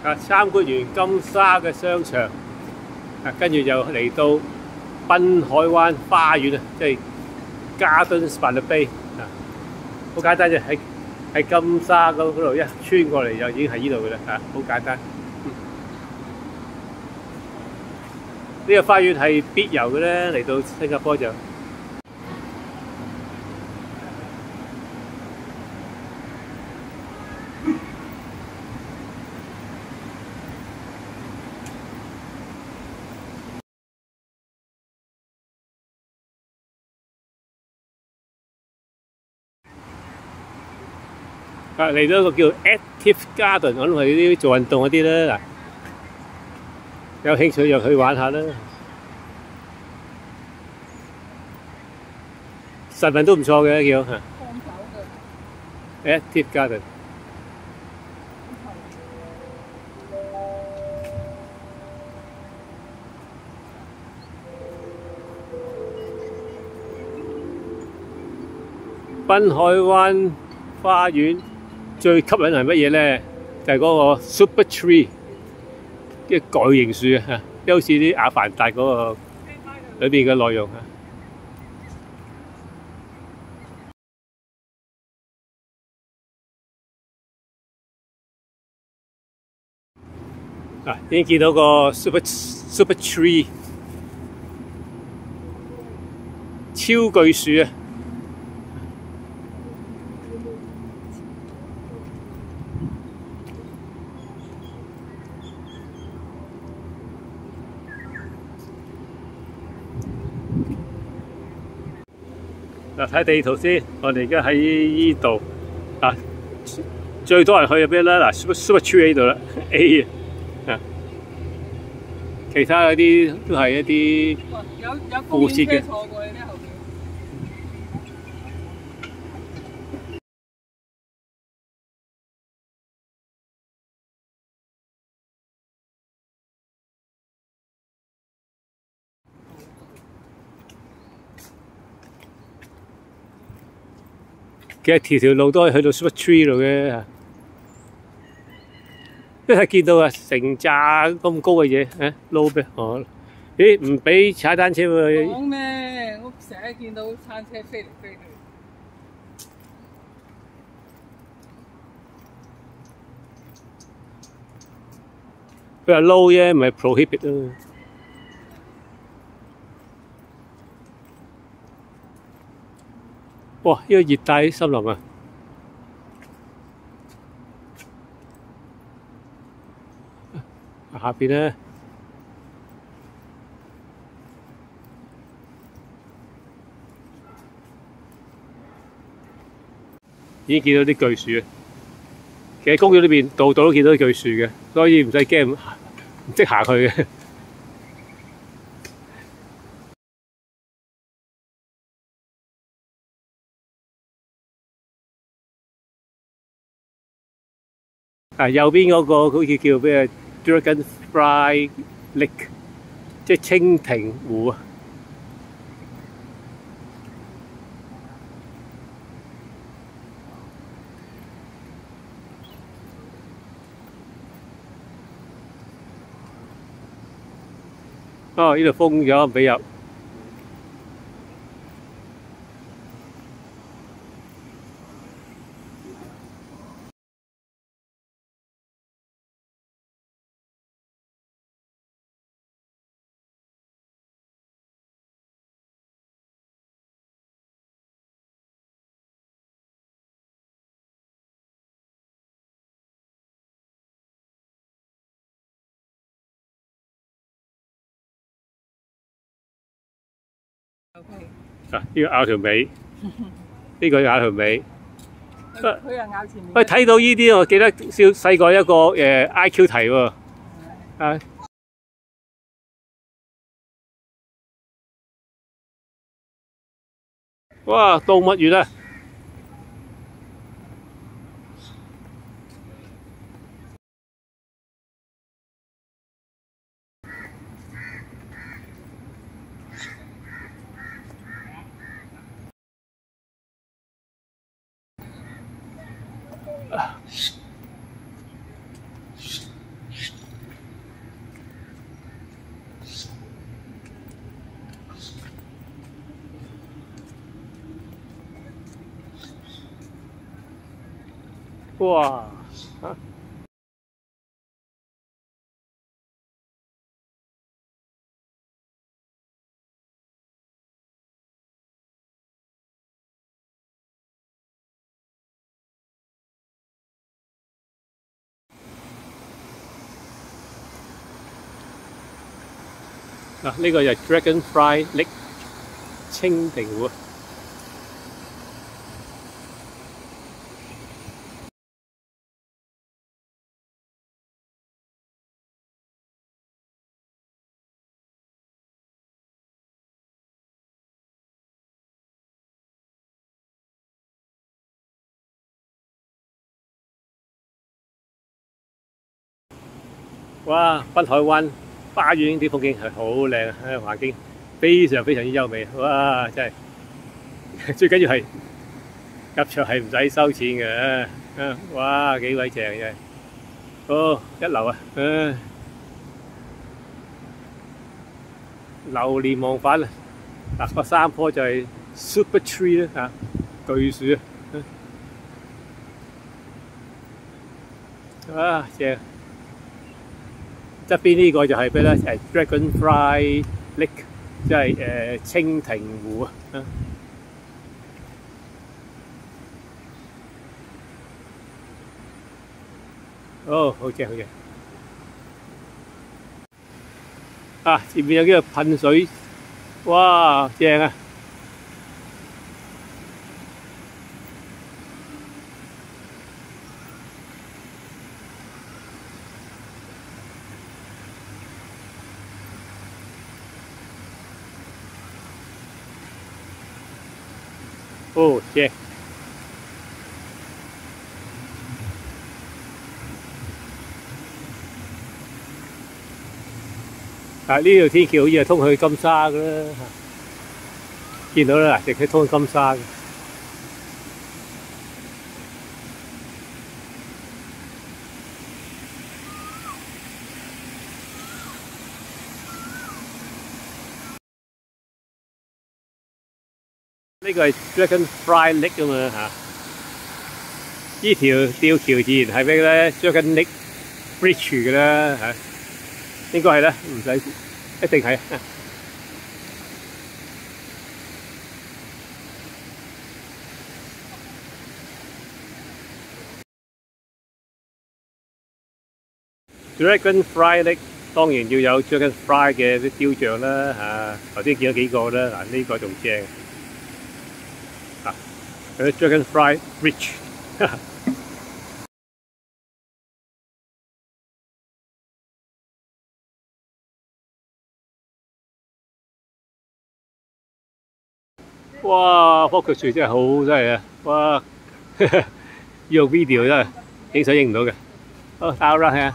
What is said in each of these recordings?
參觀完金沙嘅商場，跟住就嚟到濱海灣花園啊，即係 Gardens by the Bay 啊，好簡單啫，喺金沙嗰度一穿過嚟就已經係呢度嘅啦，好簡單。呢個花園係必遊嘅咧，嚟到新加坡就。嚟到一個叫 Active Garden， 我諗係啲做運動嗰啲啦。嗱，有興趣就去玩下啦。實物都唔錯嘅，叫嚇。Active Garden。濱海灣花園最吸引係乜嘢咧？就係嗰個 Super Tree， 即係巨型樹啊！即好似啲阿凡達嗰個裏邊嘅內容已經見到個 Super Tree 超巨樹啊！嗱，睇地圖先，我哋而家喺依度最多人去入邊咧？嗱 ，Super Tree 喺度啦 ，A 啊，其他嗰啲都係一啲附設嘅。其實條路都可以去到 Super Tree 度嘅，一係見到成扎咁高嘅嘢，撈咩？咦，唔俾踩單車喎！ 講咩？我成日見到餐車飛嚟飛去。 佢話撈啫，唔係 prohibit 啊！哇！呢個熱帶森林啊！下邊咧，已經見到啲巨樹啊！其實公園裏邊度度都見到巨樹嘅，所以唔使驚，唔識行去嘅。右邊嗰個好似叫咩 Dragonfly Lake， 即係蜻蜓湖啊！呢度封咗唔俾入。呢個咬條尾，呢個咬條尾。 佢又咬前面。 喂，睇到呢啲，我記得細個一個IQ 題喎。哇！動物園啊！ 哇！嗱，呢個就係 Dragonfly Lake 蜻蜓湖。哇！北海灣花園啲風景係好靚啊，環境非常之優美。哇！真係最緊要係入場係唔使收錢嘅。哇！幾鬼正真係，哦一流啊！流連忘返啊！嗱，個山坡就係 Super Tree 啦巨樹啊！正。側邊呢個就係咩咧？Dragonfly Lake， 即係蜻蜓湖啊！哦，好正好正！啊，前面有幾個噴水，哇，正啊！哦，正！啊，呢條天橋好似係通去金沙噶啦，見到啦，直接通去金沙嘅。呢個係 Dragonfly Lake 啊嘛嚇，呢條吊橋自然係咩咧 ？Dragon Lake Bridge 嘅啦嚇，應該係啦，唔使一定係。Dragonfly Lake 當然要有 Dragonfly 嘅啲雕像啦嚇，頭先見咗幾個啦，嗱呢個仲正。Dragonfly Bridge 哇！棵樹真係好犀利啊！哇！用 video 真係影相影唔到嘅。好，打個 round 睇下。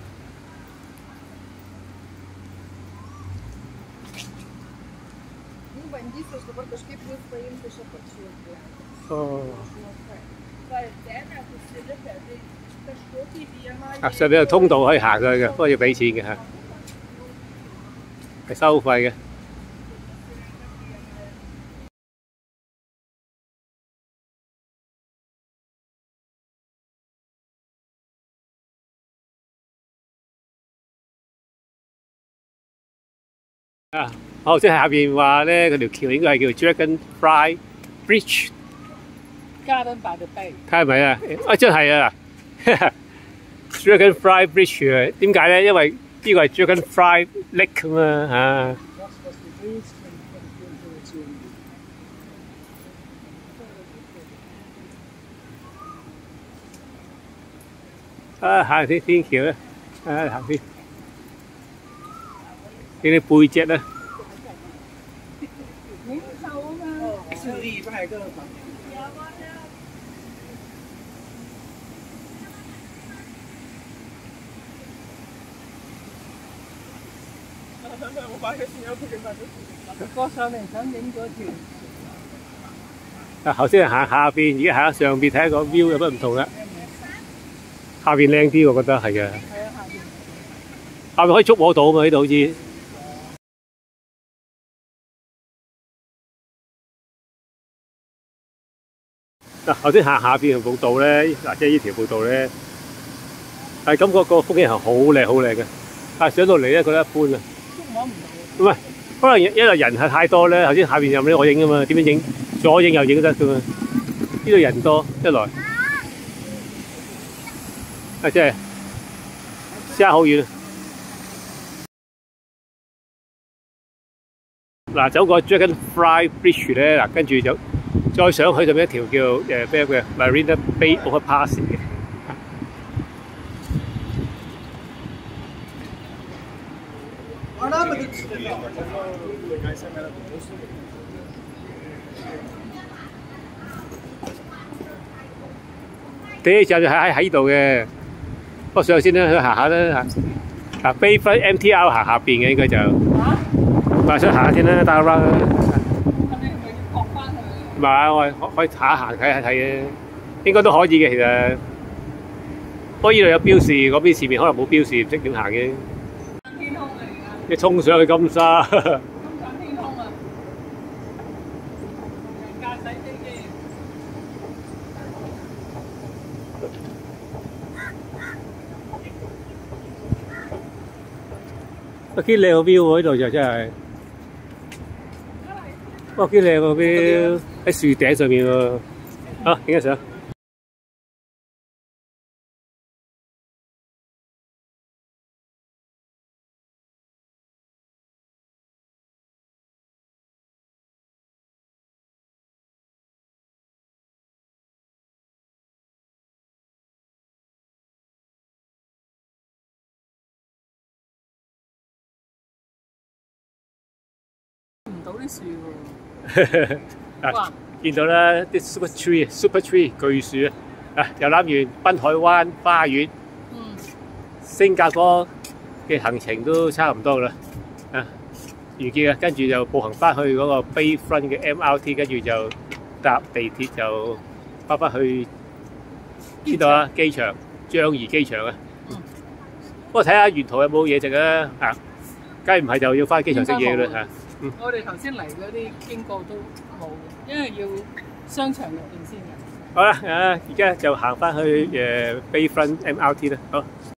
哦。啊，上面有通道可以行上去嘅，不過要俾錢嘅嚇，係收費嘅。啊，我頭先喺下邊話咧，嗰條橋應該係叫 Dragonfly Bridge。Garden by the Bay。睇係咪啊？啊，真係啊！Dragonfly Bridge 啊，點解咧？因為呢個係 Dragonfly Lake 嘛嚇。啊，行啲天橋咧，啊行啲，呢啲背脊咧。領袖啊嘛。是禮拜嘅。過上嚟想影咗條。啊，頭先行下邊，而家行上邊睇下個 view 有乜唔同啦。下邊靚啲，我覺得係嘅。係啊，下邊可以捉摸到嘛？呢度好似。 嗱，頭先行下邊條步道咧，嗱，即係呢條步道咧，係感覺個風景係好靚好靚嘅，但係上到嚟咧覺得一般啊。 捉摸唔到。 唔係，可能因為人係太多咧，頭先下邊有啲我影啊嘛，點樣影？左影右影都得噶嘛。呢度人多，一來啊，真係差好遠啊！嗱，走過 Dragonfly Bridge 咧，嗱，跟住就再上去就一條叫咩嘅 Marina Bay Overpass 嘅。第一站就喺呢度嘅，不過上去先啦，去行下啦嚇。嗱，Bayfront MTR 行下邊嘅應該就，咪想行下先啦，打個 round 啦。 係咪要駁翻去？ 唔係，我可以行一行睇下睇嘅，應該都可以嘅其實。不過呢度有標示，嗰邊前面可能冇標示，唔識點行嘅。 天空嚟㗎！ 你衝上去金沙。 衝上天空啊！人駕駛飛機。 幾靚個 view 喎！呢度就真係，哇幾靚個 view 喺樹頂上面喎，好影下相。 到啲樹喎， 嗱，見到啦啲 super tree 巨樹啊！遊覽完濱海灣花園，新加坡嘅行程都差唔多啦，啊完結啊，跟住就步行翻去嗰個 Bayfront 嘅 MRT， 跟住就搭地鐵就翻去邊度啊？機場，樟宜機場啊！不過睇下沿途有冇嘢食啊！啊，梗係唔係就要翻機場食嘢啦嚇。 我哋頭先嚟嗰啲經過都冇嘅，因為要商場入邊先嘅。 好啦，而家就行翻去Bayfront MRT 啦，好。